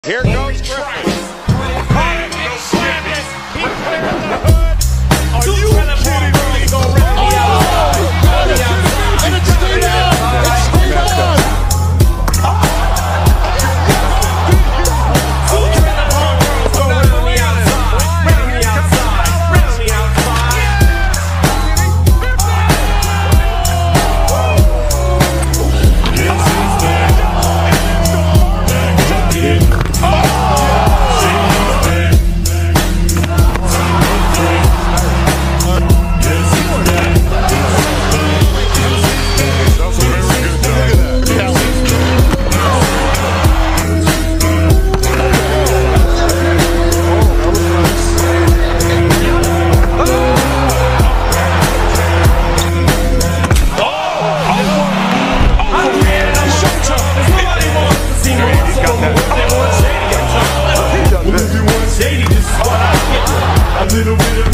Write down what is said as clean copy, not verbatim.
Here goes Griffin. Caught him and slammed it. He cleared the hood. Are you kidding me? And it's stayed on. It's stayed on. A little bit of